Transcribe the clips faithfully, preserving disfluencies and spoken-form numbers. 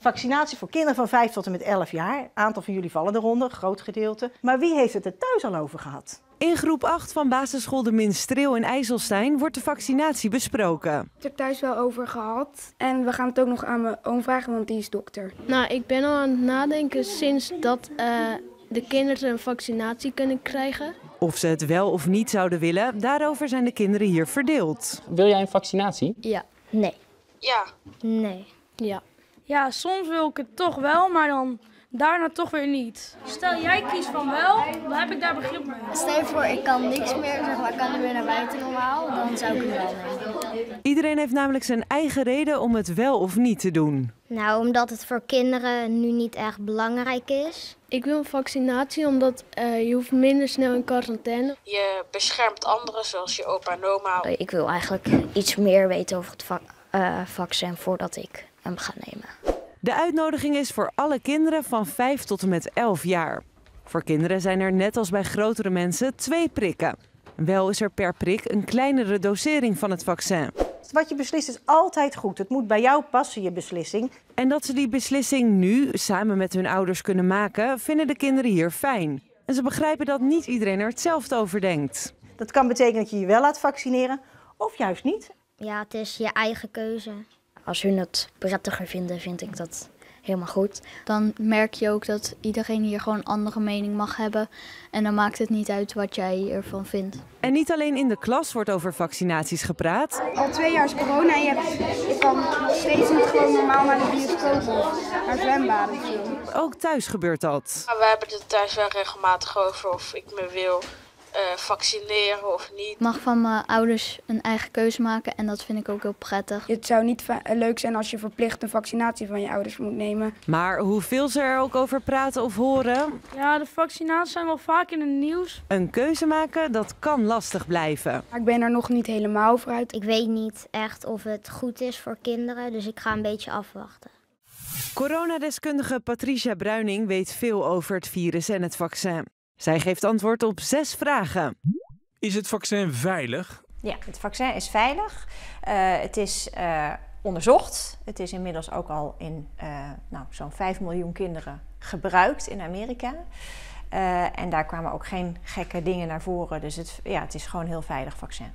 Vaccinatie voor kinderen van vijf tot en met elf jaar. Een aantal van jullie vallen eronder, groot gedeelte. Maar wie heeft het er thuis al over gehad? In groep acht van basisschool De Minstreel in IJsselstein wordt de vaccinatie besproken. Ik heb het er thuis wel over gehad. En we gaan het ook nog aan mijn oom vragen, want die is dokter. Nou, ik ben al aan het nadenken sinds dat uh, de kinderen een vaccinatie kunnen krijgen. Of ze het wel of niet zouden willen, daarover zijn de kinderen hier verdeeld. Wil jij een vaccinatie? Ja. Nee. Ja. Nee. Ja. Ja, soms wil ik het toch wel, maar dan daarna toch weer niet. Stel jij kiest van wel, dan heb ik daar begrip mee. Stel je voor, ik kan niks meer, zeg maar, ik kan niet meer naar buiten normaal, dan zou ik het wel nemen. Iedereen heeft namelijk zijn eigen reden om het wel of niet te doen. Nou, omdat het voor kinderen nu niet echt belangrijk is. Ik wil een vaccinatie omdat uh, je hoeft minder snel in quarantaine. Je beschermt anderen zoals je opa en oma. Ik wil eigenlijk iets meer weten over het va uh, vaccin voordat ik hem ga nemen. De uitnodiging is voor alle kinderen van vijf tot en met elf jaar. Voor kinderen zijn er net als bij grotere mensen twee prikken. Wel is er per prik een kleinere dosering van het vaccin. Wat je beslist is altijd goed. Het moet bij jou passen, je beslissing. En dat ze die beslissing nu samen met hun ouders kunnen maken, vinden de kinderen hier fijn. En ze begrijpen dat niet iedereen er hetzelfde over denkt. Dat kan betekenen dat je je wel laat vaccineren of juist niet. Ja, het is je eigen keuze. Als hun het prettiger vinden, vind ik dat helemaal goed. Dan merk je ook dat iedereen hier gewoon een andere mening mag hebben. En dan maakt het niet uit wat jij ervan vindt. En niet alleen in de klas wordt over vaccinaties gepraat. Al twee jaar is corona en je, hebt, je kan nog steeds niet gewoon normaal naar de bioscoop of naar zwembaden of zo. Ook thuis gebeurt dat. We hebben het thuis wel regelmatig over of ik me wil uh, vaccineren of niet. Ik mag van mijn ouders een eigen keuze maken en dat vind ik ook heel prettig. Het zou niet leuk zijn als je verplicht een vaccinatie van je ouders moet nemen. Maar hoeveel ze er ook over praten of horen... Ja, de vaccinaties zijn wel vaak in het nieuws. Een keuze maken, dat kan lastig blijven. Maar ik ben er nog niet helemaal voor uit. Ik weet niet echt of het goed is voor kinderen, dus ik ga een beetje afwachten. Coronadeskundige Patricia Bruining weet veel over het virus en het vaccin. Zij geeft antwoord op zes vragen. Is het vaccin veilig? Ja, het vaccin is veilig. Uh, het is uh, onderzocht. Het is inmiddels ook al in uh, nou, zo'n vijf miljoen kinderen gebruikt in Amerika. Uh, en daar kwamen ook geen gekke dingen naar voren. Dus het, ja, het is gewoon een heel veilig vaccin.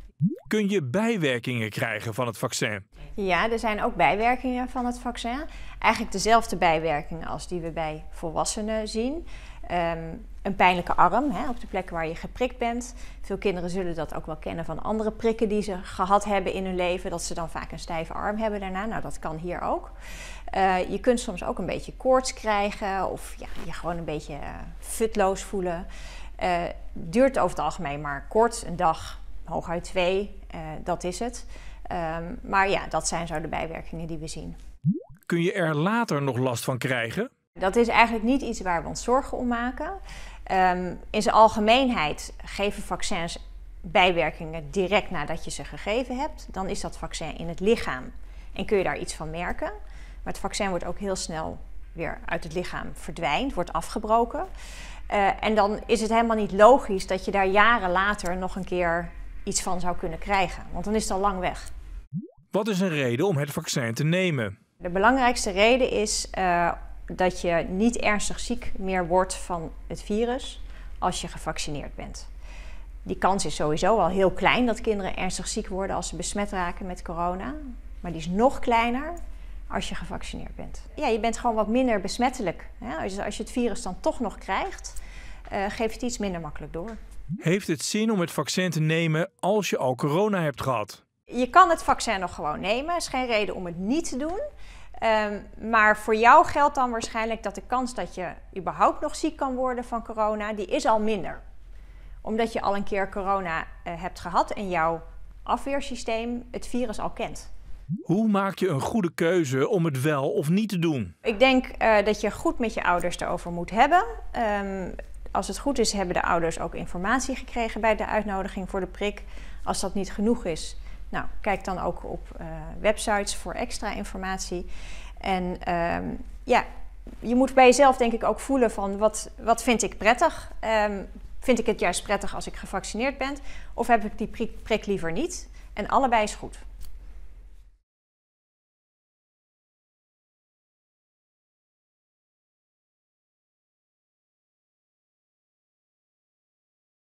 Kun je bijwerkingen krijgen van het vaccin? Ja, er zijn ook bijwerkingen van het vaccin. Eigenlijk dezelfde bijwerkingen als die we bij volwassenen zien. Um, een pijnlijke arm, hè, op de plekken waar je geprikt bent. Veel kinderen zullen dat ook wel kennen van andere prikken die ze gehad hebben in hun leven. Dat ze dan vaak een stijve arm hebben daarna. Nou, dat kan hier ook. Uh, je kunt soms ook een beetje koorts krijgen of ja, je gewoon een beetje uh, futloos voelen. Uh, duurt over het algemeen maar kort, een dag, hooguit twee, uh, dat is het. Um, maar ja, dat zijn zo de bijwerkingen die we zien. Kun je er later nog last van krijgen? Dat is eigenlijk niet iets waar we ons zorgen om maken. Um, in zijn algemeenheid geven vaccins bijwerkingen direct nadat je ze gegeven hebt. Dan is dat vaccin in het lichaam en kun je daar iets van merken. Maar het vaccin wordt ook heel snel weer uit het lichaam verdwijnt, wordt afgebroken. Uh, en dan is het helemaal niet logisch dat je daar jaren later nog een keer iets van zou kunnen krijgen. Want dan is het al lang weg. Wat is een reden om het vaccin te nemen? De belangrijkste reden is uh, dat je niet ernstig ziek meer wordt van het virus als je gevaccineerd bent. Die kans is sowieso al heel klein dat kinderen ernstig ziek worden als ze besmet raken met corona. Maar die is nog kleiner als je gevaccineerd bent. Ja, je bent gewoon wat minder besmettelijk. Hè? Als, je, als je het virus dan toch nog krijgt, uh, geef je het iets minder makkelijk door. Heeft het zin om het vaccin te nemen als je al corona hebt gehad? Je kan het vaccin nog gewoon nemen. Er is geen reden om het niet te doen. Um, maar voor jou geldt dan waarschijnlijk dat de kans dat je überhaupt nog ziek kan worden van corona, die is al minder. Omdat je al een keer corona uh, hebt gehad en jouw afweersysteem het virus al kent. Hoe maak je een goede keuze om het wel of niet te doen? Ik denk uh, dat je goed met je ouders erover moet hebben. Um, als het goed is, hebben de ouders ook informatie gekregen bij de uitnodiging voor de prik. Als dat niet genoeg is, nou, kijk dan ook op uh, websites voor extra informatie. En um, ja, je moet bij jezelf denk ik ook voelen van wat, wat vind ik prettig? Um, vind ik het juist prettig als ik gevaccineerd ben? Of heb ik die prik, prik liever niet? En allebei is goed.